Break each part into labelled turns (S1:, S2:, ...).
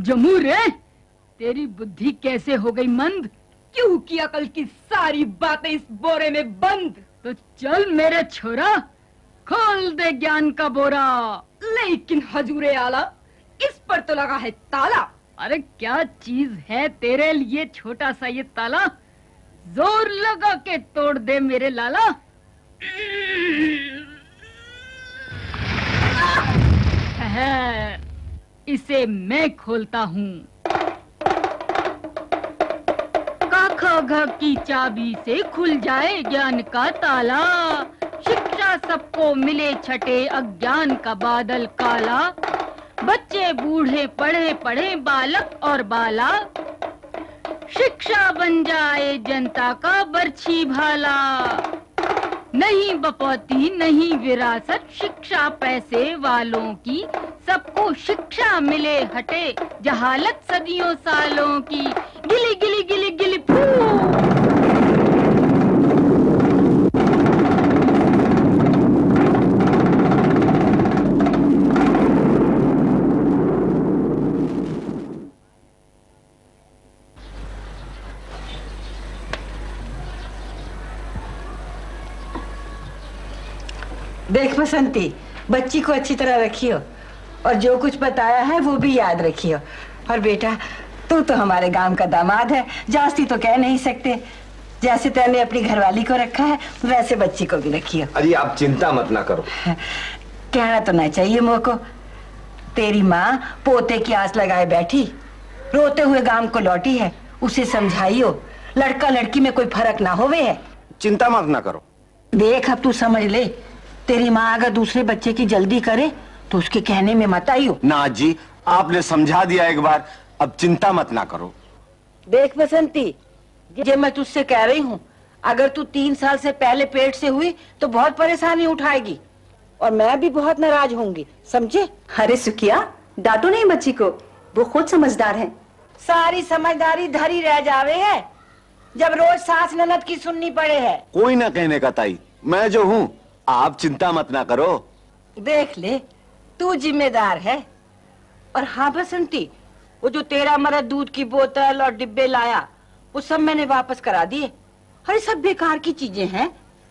S1: जमू रे, तेरी बुद्धि कैसे हो गई मंद?
S2: क्यों की अकल की सारी बातें इस बोरे में बंद।
S1: तो चल मेरे छोरा, खोल दे ज्ञान का बोरा।
S2: लेकिन हजूरे आला, इस पर तो लगा है ताला।
S1: अरे क्या चीज है तेरे लिए छोटा सा ये ताला? जोर लगा के तोड़ दे मेरे लाला। है, इसे मैं खोलता हूँ। क घ की चाबी से खुल जाए ज्ञान का ताला। शिक्षा सबको मिले छठे अज्ञान का बादल काला। बच्चे बूढ़े पढ़े पढ़े बालक और बाला। शिक्षा बन जाए जनता का बरछी भाला। नहीं बपौती नहीं विरासत शिक्षा पैसे वालों की। सबको शिक्षा मिले हटे जहालत सदियों सालों की। गिली गिली गिली गिली फू।
S3: देख बसंती, बच्ची को अच्छी तरह रखियो और जो कुछ बताया है वो भी याद रखियो। और बेटा, तू तो हमारे गांव का दामाद है, जास्ती तो कह नहीं सकते। जैसे तैने अपनी घरवाली को रखा है वैसे बच्ची को भी रखियो।
S4: अरे आप चिंता मत ना करो।
S3: कहना तो ना चाहिए मोको। तेरी माँ पोते की आस लगाए बैठी, रोते हुए गांव को लौटी है। उसे समझाइयो लड़का लड़की में कोई फर्क ना होवे है।
S4: चिंता मत ना करो।
S3: देख अब तू समझ ले, तेरी माँ अगर दूसरे बच्चे की जल्दी करे तो उसके कहने में मत आइयो।
S4: ना जी, आपने समझा दिया एक बार, अब चिंता मत ना करो।
S3: देख बसंती, ये मैं तुझसे कह रही हूँ, अगर तू 3 साल से पहले पेट से हुई तो बहुत परेशानी उठाएगी और मैं भी बहुत नाराज होंगी, समझे?
S5: अरे सुखिया, डांटो नहीं बच्ची को, वो खुद समझदार है।
S3: सारी समझदारी धरी रह जावे है जब रोज सास ननद की सुननी पड़े है।
S4: कोई ना कहने का ताई, मैं जो हूँ, आप चिंता मत ना करो।
S3: देख ले, तू जिम्मेदार है। और हाँ बसंती, वो जो तेरा मरद दूध की बोतल और डिब्बे लाया वो सब मैंने वापस करा दिए। अरे सब बेकार की चीजें हैं।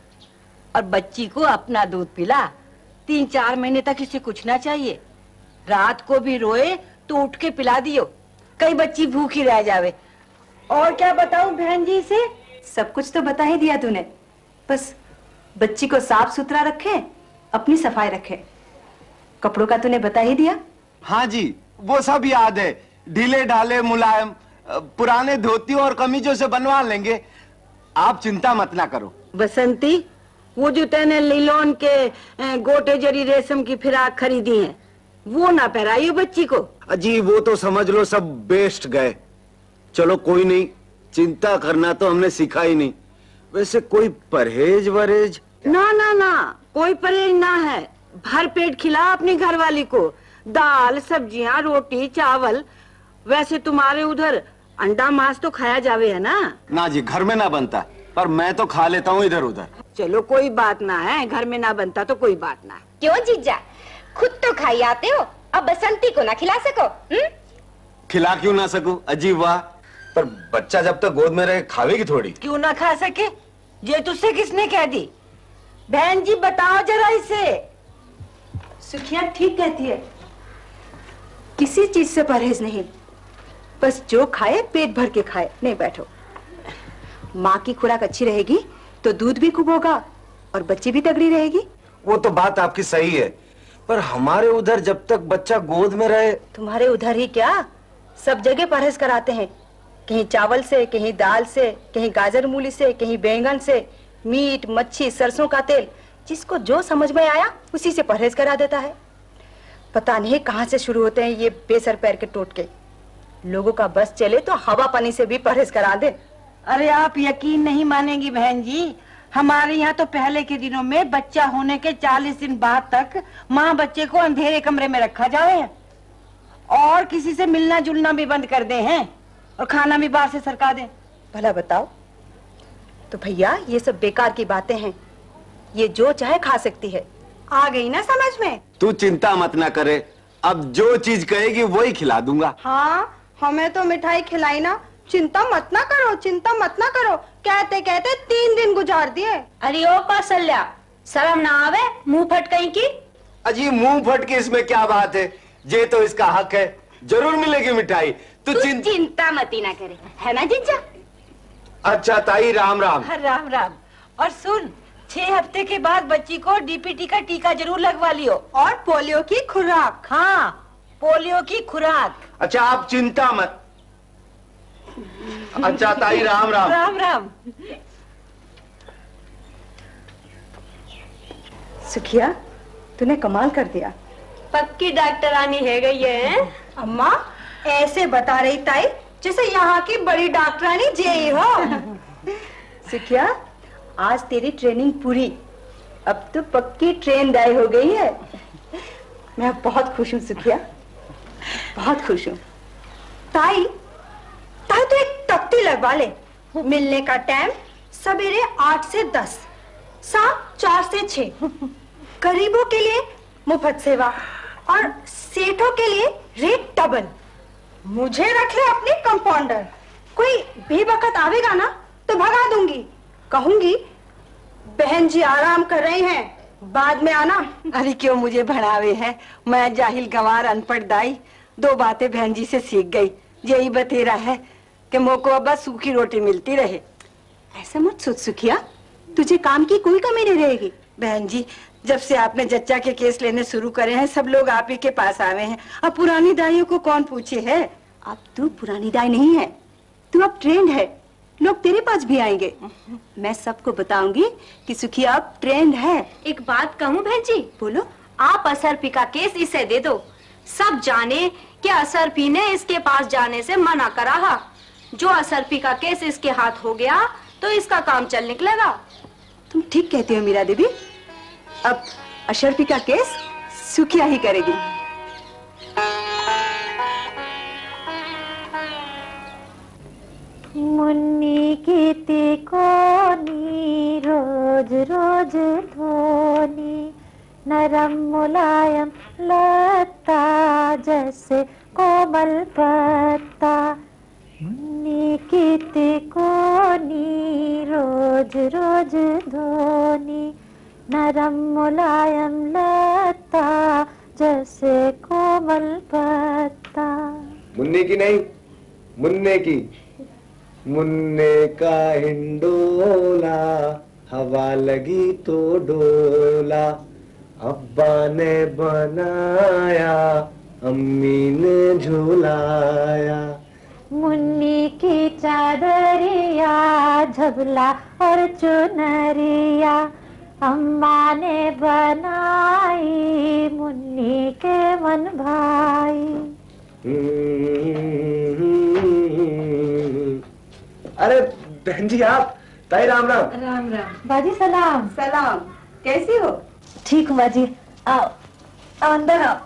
S3: और बच्ची को अपना दूध पिला, 3-4 महीने तक इसे कुछ ना चाहिए। रात को भी रोए तो उठ के पिला दियो, कई बच्ची भूखी रह जावे। और क्या बताऊं बहन जी से?
S5: सब कुछ तो बता ही दिया तूने, बस बच्ची को साफ सुथरा रखे, अपनी सफाई रखे। कपड़ों का तूने बता ही दिया।
S4: हाँ जी, वो सब याद है। ढीले ढाले मुलायम पुराने धोतियों और कमीजों से बनवा लेंगे, आप चिंता मत ना करो।
S3: बसंती, वो जो तैने लीलोन के गोटे जरी रेशम की फिराक खरीदी है वो ना पहराइयो बच्ची को।
S4: अजी वो तो समझ लो सब बेस्ट गए। चलो कोई नहीं, चिंता करना तो हमने सीखा ही नहीं। वैसे कोई परहेज वरहेज?
S3: ना ना ना, कोई परहेज ना है। भर पेट खिला अपनी घरवाली को, दाल सब्जियां रोटी चावल। वैसे तुम्हारे उधर अंडा मांस तो खाया जावे है ना?
S4: ना जी, घर में ना बनता, पर मैं तो खा लेता हूँ इधर उधर।
S3: चलो कोई बात ना है, घर में ना बनता तो कोई बात ना है।
S2: क्यों जीजा, खुद तो खाई आते हो, अब बसंती को ना खिला सको?
S4: खिला क्यों ना सकूं? अजीब वाह, पर बच्चा जब तक गोद में रहे खावेगी थोड़ी।
S3: क्यों ना खा सके? ये तुझसे किसने कह दी? बहन जी बताओ जरा इसे।
S5: सुखिया ठीक कहती है, किसी चीज से परहेज नहीं, बस जो खाए पेट भर के खाए। नहीं बैठो, माँ की खुराक अच्छी रहेगी तो दूध भी खूब होगा और बच्ची भी तगड़ी रहेगी।
S4: वो तो बात आपकी सही है, पर हमारे उधर जब तक बच्चा गोद में रहे।
S5: तुम्हारे उधर ही क्या, सब जगह परहेज कराते हैं। कहीं चावल से, कहीं दाल से, कहीं गाजर मूली से, कहीं बैंगन से, मीट मच्छी सरसों का तेल, जिसको जो समझ में आया उसी से परहेज करा देता है। पता नहीं कहां से शुरू होते हैं ये बेसर पैर के टोटके। लोगों का बस चले तो हवा पानी से भी परहेज करा दे।
S3: अरे आप यकीन नहीं मानेंगी बहन जी, हमारे यहाँ तो पहले के दिनों में बच्चा होने के 40 दिन बाद तक माँ बच्चे को अंधेरे कमरे में रखा जाए और किसी से मिलना जुलना भी बंद कर दे हैं और खाना भी बाहर से सरका दे।
S5: भला बताओ। तो भैया ये सब बेकार की बातें हैं, ये जो चाहे खा सकती है। आ गई ना समझ में?
S4: तू चिंता मत ना करे, अब जो चीज कहेगी वही खिला दूंगा।
S5: हाँ, हमें तो मिठाई खिलाई ना, चिंता मत ना करो, चिंता मत ना करो। कहते कहते 3 दिन गुजार दिए।
S2: अरे ओ कौशल्या, शर्म ना आवे, मुंह फट कहीं की।
S4: अजी मुंह फट के इसमें क्या बात है, ये तो इसका हक है, जरूर मिलेगी मिठाई। तू
S2: चिंता मती ना करे, है ना जीजा?
S4: अच्छा ताई, राम राम।
S3: राम राम। और सुन, 6 हफ्ते के बाद बच्ची को डीपीटी का टीका जरूर लगवा लियो।
S5: और पोलियो की खुराक।
S3: हाँ, पोलियो की खुराक।
S4: अच्छा आप चिंता मत। अच्छा ताई, राम राम।
S3: राम राम।
S5: सुखिया, तूने कमाल कर दिया।
S2: पक्की डॉक्टरानी है गई है।
S5: अम्मा ऐसे बता रही ताई जैसे यहाँ की बड़ी डॉक्टरानी जेई हो। सुखिया, आज तेरी ट्रेनिंग पूरी, अब तो पक्की ट्रेन दाई हो गई है। मैं बहुत खुश हूँ सुखिया, बहुत खुश हूँ। ताई ताई तो एक तख्ती लगवा ले। मिलने का टाइम सवेरे 8 से 10, शाम 4 से 6। गरीबों के लिए मुफ्त सेवा और सेठों के लिए रेट डबल। मुझे रख ले अपनी कंपाउंडर। कोई बेवकत आवेगा ना तो भगा दूंगी, कहूंगी बहन जी आराम कर रही हैं, बाद में आना।
S3: अरे क्यों मुझे भड़ावे है, मैं जाहिल गंवार अनपढ़ दाई 2 बातें बहन जी से सीख गई। यही बतेरा है कि मोको अब बस सूखी रोटी मिलती रहे।
S5: ऐसा मत सोच सुखिया, तुझे काम की कोई कमी नहीं रहेगी।
S3: बहन जी, जब से आपने जच्चा के केस लेने शुरू करे हैं, सब लोग आप ही के पास आवे हैं। अब पुरानी दाइयों को कौन पूछे है।
S5: अब तू पुरानी दाई नहीं है, तू अब ट्रेंड है, लोग तेरे पास भी आएंगे। मैं सबको बताऊंगी कि सुखिया अब ट्रेंड है।
S2: एक बात कहूँ बहन जी?
S5: बोलो।
S2: आप असरफी का केस इसे दे दो, सब जाने कि असरफी ने इसके पास जाने से मना करा है। जो असरफी का केस इसके हाथ हो गया तो इसका काम चल निकलेगा।
S5: तुम ठीक कहती हो मीरा देवी, अब अशरफी का केस सुखिया ही करेगी।
S6: मुन्नी की कोनी रोज रोज धोनी, नरम मुलायम लता जैसे कोमल पत्ता। मुन्नी की कोनी रोज रोज धोनी, नरम मुलायम लता जैसे कोमल पत्ता।
S4: मुन्ने की नहीं, मुन्ने की। मुन्ने का हिंडोला हवा लगी तो डोला, अब्बा ने बनाया अम्मी ने झुलाया।
S6: मुन्नी की चादरिया झबला और चुनरिया, अम्मा ने बनाई मुन्नी के मन भाई।
S4: अरे बहन जी आप, ताई राम राम।
S3: राम राम।
S6: बाजी सलाम।
S5: सलाम, कैसी हो?
S6: ठीक हूँ बाजी, आओ आओ अंदर आओ।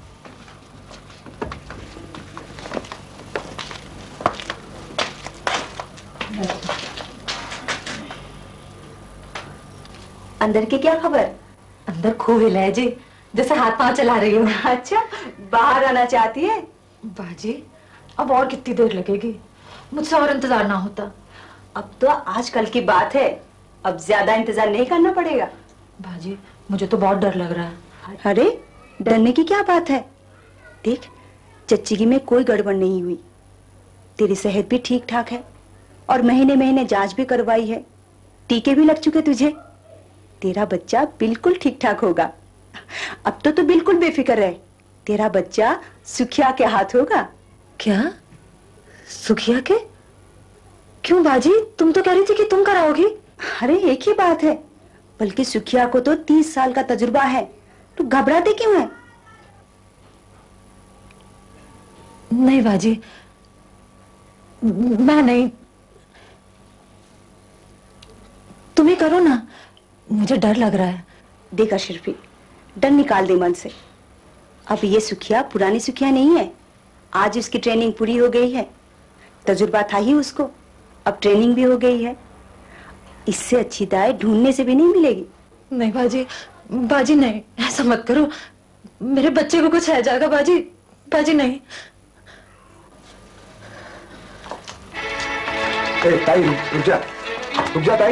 S5: अंदर की क्या खबर?
S6: अंदर खूब है जी, जैसे हाथ पांव चला रही हूँ।
S5: अच्छा, बाहर आना चाहती है?
S6: बाजी अब और कितनी देर लगेगी, मुझसे और इंतजार ना होता।
S5: अब तो आजकल की बात है, अब ज्यादा इंतजार नहीं करना पड़ेगा।
S6: बाजी मुझे तो बहुत डर लग रहा है।
S5: अरे डरने की क्या बात है, देख चच्ची में कोई गड़बड़ नहीं हुई, तेरी सेहत भी ठीक ठाक है और महीने महीने जांच भी करवाई है, टीके भी लग चुके तुझे। तेरा बच्चा बिल्कुल ठीक ठाक होगा। अब तो तू बिल्कुल बेफिक्र रहे, तेरा बच्चा सुखिया के हाथ होगा।
S6: क्या सुखिया के? क्यों बाजी, तुम तो कह रही थी कि तुम कराओगी।
S5: अरे एक ही बात है, बल्कि सुखिया को तो 30 साल का तजुर्बा है, तू घबराती क्यों है?
S6: नहीं बाजी, मैं नहीं, तुम ही करो ना, मुझे डर लग रहा है।
S5: देख अशरफी, डर निकाल दे मन से। अब ये सुखिया पुरानी सुखिया नहीं है, आज उसकी ट्रेनिंग पूरी हो गई है, तजुर्बा था ही उसको, अब ट्रेनिंग भी हो गई है। इससे अच्छी दाई ढूंढने से भी नहीं मिलेगी।
S6: नहीं बाजी, बाजी नहीं, ऐसा मत करो, मेरे बच्चे को कुछ है जाएगा बाजी। बाजी नहीं।
S7: ताई रुक जा ताई।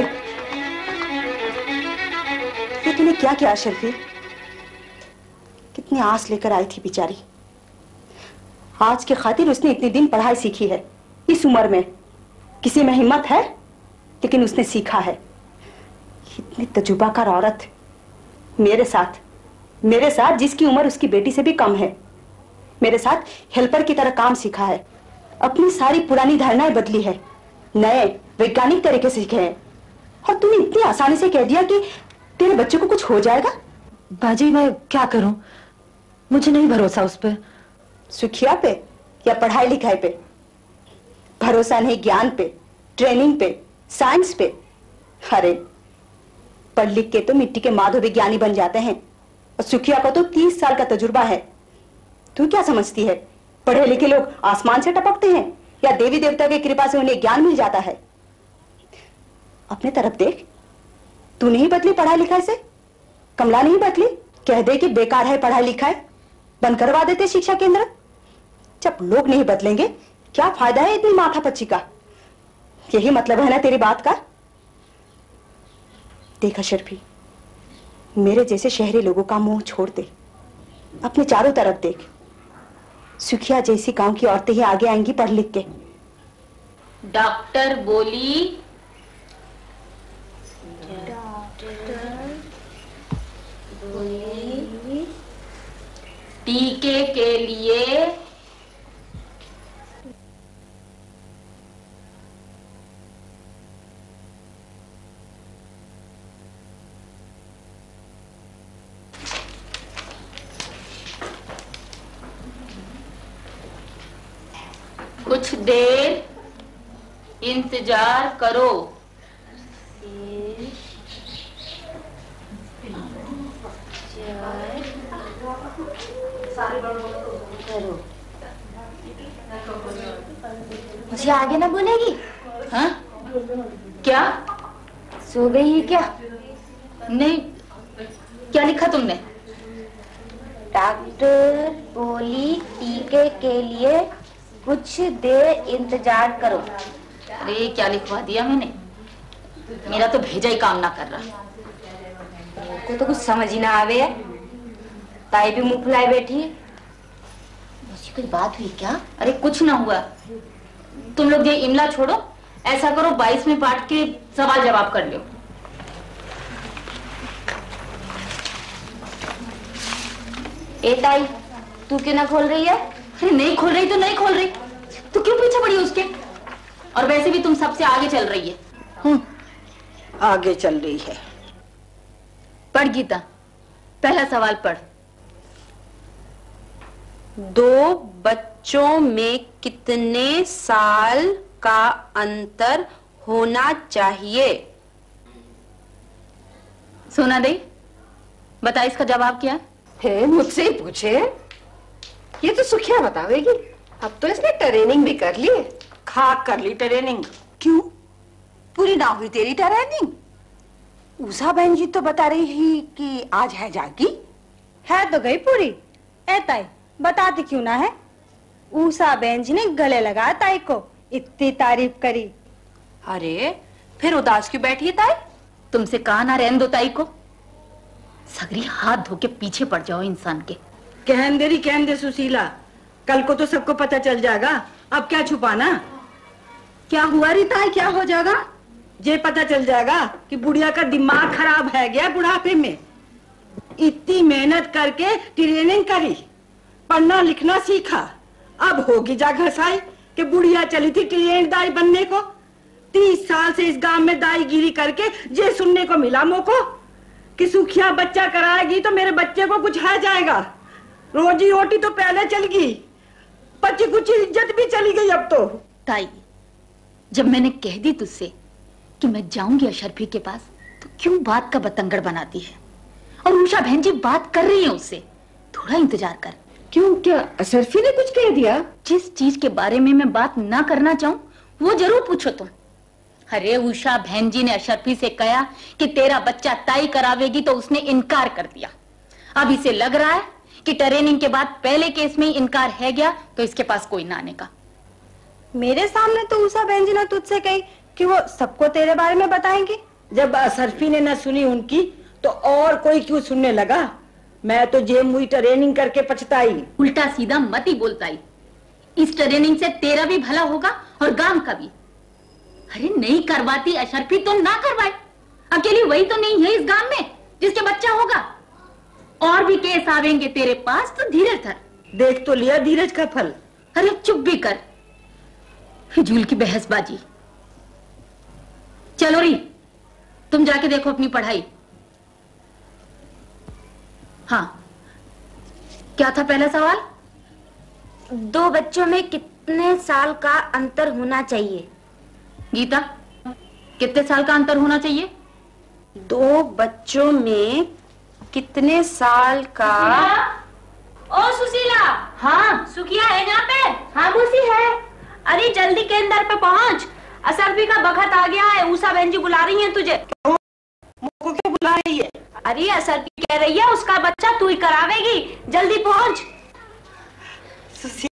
S5: ये तूने क्या किया अशरफी? कितनी आस लेकर आई थी बेचारी। आज के खातिर उसने इतने दिन पढ़ाई सीखी है। इस उम्र में किसी में हिम्मत है, लेकिन उसने सीखा है। इतनी तजुर्बाकार औरत मेरे साथ जिसकी उम्र उसकी बेटी से भी कम है, मेरे साथ हेल्पर की तरह काम सीखा है। अपनी सारी पुरानी धारणाएं बदली है, नए वैज्ञानिक तरीके से सीखे हैं। और तूने इतनी आसानी से कह दिया कि तेरे बच्चे को कुछ हो जाएगा।
S6: बाजी मैं क्या करूं? मुझे नहीं भरोसा उस पे।
S5: सुखिया पे या पढ़ाई लिखाई पे? भरोसा नहीं ज्ञान पे, ट्रेनिंग पे, साइंस पे। अरे पढ़ लिख के तो मिट्टी के माधव विज्ञानी बन जाते हैं, और सुखिया को तो 30 साल का तजुर्बा है। तू क्या समझती है पढ़े लिखे लोग आसमान से टपकते हैं या देवी देवता की कृपा से उन्हें ज्ञान मिल जाता है? अपने तरफ देख। तू नहीं बदली पढ़ाई लिखाई से? कमला नहीं बदली? कह दे कि बेकार है पढ़ाई लिखाई, बंद करवा देते शिक्षा केंद्र। जब लोग नहीं बदलेंगे क्या फायदा है इतनी माथापच्ची का? यही मतलब है ना तेरी बात का? देख अशरफी, मेरे जैसे शहरी लोगों का मुंह छोड़ दे, अपने चारों तरफ देख। सुखिया जैसी गांव की औरतें ही आगे आएंगी पढ़ लिख के।
S1: डॉक्टर बोली टीके के लिए कुछ देर इंतजार करो।
S2: मुझे आगे ना बोलेगी?
S1: हाँ? क्या?
S2: सो गई है क्या?
S1: नहीं, क्या लिखा तुमने?
S2: डॉक्टर बोली टीके के लिए कुछ देर इंतजार करो।
S1: अरे क्या लिखवा दिया मैंने? मेरा तो भेजा ही काम ना कर रहा।
S2: को तो कुछ समझ ही ना आवे। ताई भी मुंह फुलाए बैठी।
S1: मुझे कोई बात हुई क्या? अरे कुछ ना हुआ। तुम लोग ये इमला छोड़ो, ऐसा करो 22वें पाठ के सवाल जवाब कर लो।
S2: ए ताई, तू क्यों ना खोल रही है?
S1: अरे नहीं खोल रही तो नहीं खोल रही, तो क्यों पीछे पड़ी उसके? और वैसे भी तुम सबसे आगे चल रही है।
S3: आगे चल रही है।
S1: पढ़ गीता, पहला सवाल पढ़।
S2: 2 बच्चों में कितने साल का अंतर होना चाहिए?
S1: सोना दे, बता इसका जवाब क्या है?
S8: मुझसे ही पूछे? ये तो सुखिया बतावेगी। अब तो इसने ट्रेनिंग भी कर ली।
S3: खाक कर ली ट्रेनिंग। क्यों पूरी ना हुई तेरी ट्रेनिंग? उषा बहन जी तो बता रही थी कि आज है जागी।
S5: है तो गई पूरी। ए ताई, बताती क्यों ना है? उषा बहन जी ने गले लगाया ताई को, इतनी तारीफ करी।
S2: अरे फिर उदास क्यों बैठी है ताई?
S1: तुमसे कहा ना रहने दो ताई को। सगरी हाथ धो के पीछे पड़ जाओ इंसान के।
S3: कहन दे सुशीला, कल को तो सबको पता चल जाएगा। अब क्या छुपाना? क्या हुआ री ताई, क्या हो जाएगा? ये पता चल जाएगा कि बुढ़िया का दिमाग खराब है गया बुढ़ापे में। इतनी मेहनत करके ट्रेनिंग करी, पढ़ना लिखना सीखा, अब होगी जा घसाई कि बुढ़िया चली थी ट्रेन दाई बनने को। 30 साल से इस गांव में दाईगिरी करके ये सुनने को मिला मोको कि सुखिया बच्चा कराएगी तो मेरे बच्चे को कुछ है जाएगा। रोजी रोटी तो पहले चल गई, बच्ची कुछ इज्जत भी चली गई अब तो।
S1: ताई, जब मैंने कह दी तुझसे कि मैं जाऊंगी अशरफी के पास, तो क्यों बात का बतंगड़ बनाती है? और उषा बहन जी बात कर रही है उससे, थोड़ा इंतजार कर।
S8: क्यों, क्या अशरफी ने कुछ कह दिया?
S1: जिस चीज के बारे में मैं बात ना करना चाहूं वो जरूर पूछो तुम। अरे उषा बहन जी ने अशरफी से कहा कि तेरा बच्चा ताई करावेगी तो उसने इनकार कर दिया। अब इसे लग रहा है कि ट्रेनिंग के बाद पहले केस में ही इनकार है गया तो इसके पास कोई ना आने का।
S5: मेरे सामने तो उषा बहन जी ने तुझसे कही कि वो सबको तेरे बारे में बताएंगे।
S3: जब असरफी ने न सुनी उनकी तो और कोई क्यों सुनने लगा। मैं तो जेम हुई ट्रेनिंग करके पछताई।
S1: उल्टा सीधा मत ही बोलताई, इस ट्रेनिंग से तेरा भी भला होगा और गांव का भी। अरे नहीं करवाती अशरफी तो ना करवाए, अकेली वही तो नहीं है इस गांव में जिसके बच्चा होगा। और भी केस आवेंगे तेरे पास तो धीरज धर।
S3: देख तो लिया धीरज का फल।
S1: अरे चुप भी कर, फिजूल की बहसबाजी। चलो री, तुम जाके देखो अपनी पढ़ाई। हाँ, क्या था पहला सवाल?
S2: 2 बच्चों में कितने साल का अंतर होना चाहिए?
S1: गीता, कितने साल का अंतर होना चाहिए?
S2: 2 बच्चों में कितने साल का? ओ सुशीला। हाँ सुखिया है यहाँ पे? हाँ मौसी है। अरे जल्दी केंद्र पे पहुँच, असरफी का बखत आ गया है, उषा बहन जी बुला रही हैं तुझे।
S3: मुझको क्यों बुला रही है?
S2: अरे असरफी कह रही है उसका बच्चा तू ही करावेगी, जल्दी पहुँच।